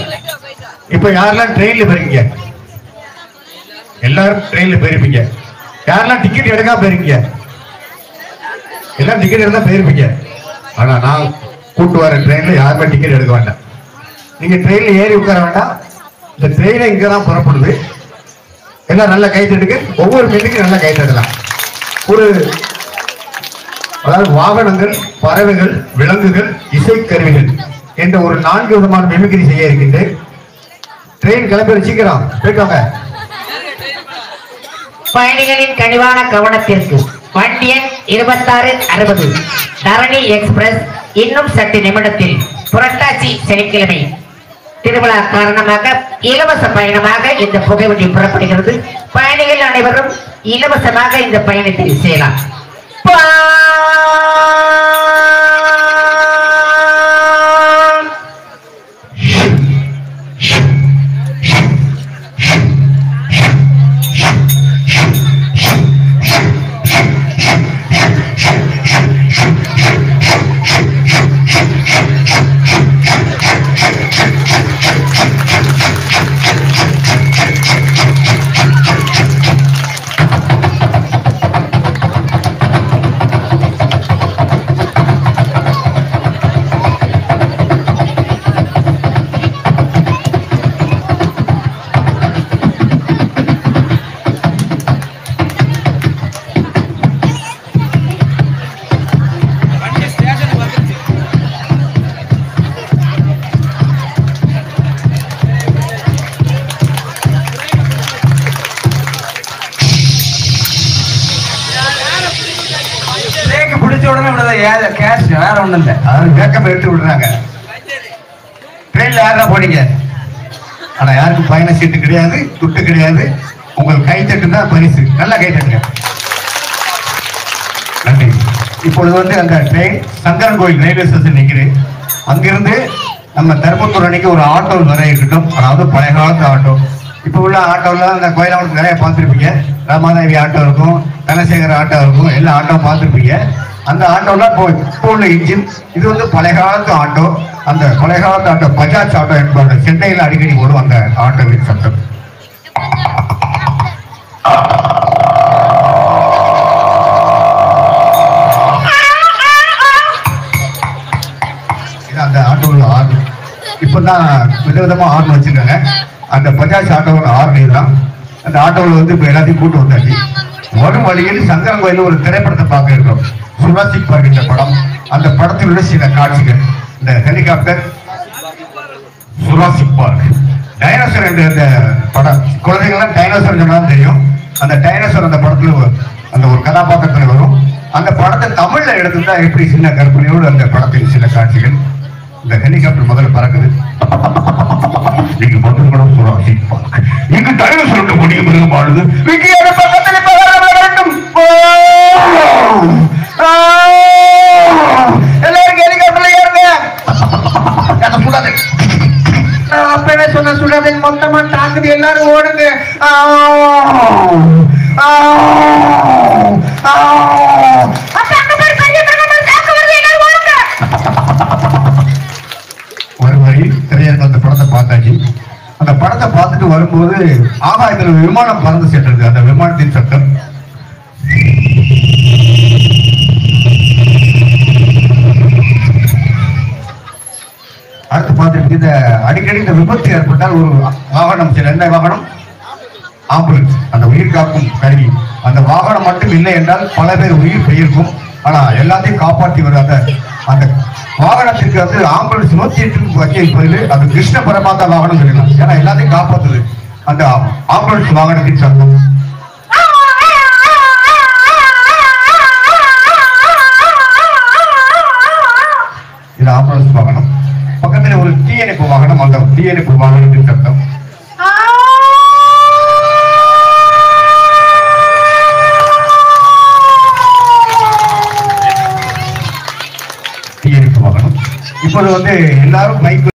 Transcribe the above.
இப்ப யாரெல்லாம் ட்ரெயின்ல போறீங்க? எல்லாரும் ட்ரெயின்ல போயிருப்பீங்க. யாரெல்லாம் டிக்கெட் எடுக்காம போயிருக்கீங்க? எல்லாம் டிக்கெட் எடுத்தா போயிருப்பீங்க. ஆனா நான் கூட்டு வர ட்ரெயின்ல யாருமே டிக்கெட் எடுக்க வேண்டாம். நீங்க ட்ரெயின்ல ஏறி உட்கார வேண்டாம். இந்த ட்ரெயினை இங்கதான் புறப்படுது. எல்லாம் நல்லா கை தட்டுக்கு, ஒவ்வொரு மீனுக்கும் நல்லா கை தட்டலாம். அதாவது வாகனங்கள், பறவைகள், விலங்குகள், இசைக்கருவிகள் என்ற ஒரு 4 விதமான மிமிக்ரி செய்ய இருக்கின்றேன். ட்ரெயின் கிளம்பி சீக்கிரம் போயிட்டாங்க. பயணிகளின் கனிவான கவனத்திற்கு வண்டி எண் 2660 தரணி எக்ஸ்பிரஸ் இன்னும் சற்று நிமிடத்தில் புரட்டாசி சனிக்கிழமை திருவிழா காரணமாக இலவச பயணமாக இந்த புகைவண்டி புறப்படுகிறது. பயணிகள் அனைவரும் இலவசமாக இந்த பயணத்தை செய்யலாம். யாருக்கும் பயண சீட்டு கிடையாது, துட்டு கிடையாது. உங்கள் கை தட்டு தான் பரிசு. நல்லா கை தட்டுங்க. நன்றி. இப்பொழுது அந்த ட்ரெயின் சங்கரன் கோயில் ரயில்வே ஸ்டேஷன் நிற்கிறேன். அங்கிருந்து நம்ம தர்மபுரம் அன்னைக்கு ஒரு ஆட்டோ வர இருக்கட்டும். அதாவது பழைய காலத்து ஆட்டோ. இப்போ உள்ள ஆட்டோலாம் அந்த கோயிலாவுக்கு நிறைய பார்த்துருப்பீங்க. ராமாதேவி ஆட்டோ இருக்கும், தனசேகர ஆட்டோ இருக்கும், எல்லா ஆட்டோ பார்த்துருப்பீங்க. அந்த ஆட்டோலாம் இப்போ உள்ள இன்ஜின். இது பழைய காலத்து ஆட்டோ. அந்த பழைய காலத்து ஆட்டோ பஜாஜ் ஆட்டோ என்பது சென்னையில் அடிக்கடி ஓடும் அந்த ஆட்டோவின் சத்தம். இது அந்த ஆட்டோவில் ஆறு. இப்பதான் விதவிதமா ஆர்ன் வச்சிருக்காங்க. அந்த பஜாஜ் ஆட்டோவோட ஆர்ன் இதுதான். அந்த ஆட்டோவில் இப்போ எல்லாத்தையும் கூட்டு வந்தாச்சு. வரும் வழியில் சங்கரன் கோயில் ஒரு திரைப்படத்தை பார்க்க இருக்கிறோம். ஜுராசிக் பார்க் இந்த படம். அந்த படத்தில் உள்ள சில காட்சிகள். இந்த ஹெலிகாப்டர், ஜுராசிக் பார்க், டைனோசர் என்ற அந்த படம். குழந்தைகள்லாம் டைனோசர் சொன்னாலும் தெரியும். அந்த டைனோசர் அந்த படத்துல அந்த ஒரு கதாபாத்திரத்தில் வரும். அந்த படத்தை தமிழ்ல எடுத்துட்டா எப்படி சின்ன கற்பனையோடு அந்த படத்தின் சில காட்சிகள். இந்த ஹெலிகாப்டர் முதல்ல பறக்குது. நீங்க மட்டும் கூட ஜுராசிக் பார்க். இங்கு டைனோசருக்கு முடியும் மிருகம் ஆடுது. எல்லாரும் ஹெலிகாப்டர்ல ஏறுங்க. அப்பவே சொன்ன சுடாது. மொத்தமா தாக்குது. எல்லாரும் ஓடுங்க. ஒரு வழி திரையரங்க அந்த படத்தை பார்த்தாச்சு. அந்த படத்தை பார்த்துட்டு வரும்போது ஆகாயத்தில் விமானம் பறந்து சென்றது. அந்த விமானத்தின் சத்தம். அடுத்து பார்த்துட்டு இந்த அடிக்கடி இந்த விபத்து ஏற்பட்டால் ஒரு வாகனம், என்ன வாகனம்? ஆம்புலன்ஸ். அந்த உயிர் காக்கும் கருவி. அந்த வாகனம் மட்டும் இல்லை என்றால் பல பேர் உயிர் போயிருக்கும். ஆனா எல்லாத்தையும் காப்பாற்றி வர அந்த வாகனத்திற்கு ஆம்புலன்ஸ் 108 வைக்க அது கிருஷ்ண பரமாத்தா வாகனம் சொல்லலாம். ஏன்னா எல்லாத்தையும் காப்பாற்றுது அந்த ஆம்புலன்ஸ் வாகனத்தின் சத்தம். இது ஆம்புலன்ஸ் வாகனம். பக்கத்துல ஒரு தீயணைப்பு வாகனம். அந்த தீயணைப்பு வாகனத்தின் சத்தம். தீயணைப்பு வாகனம். இப்போது எல்லாரும் பைக்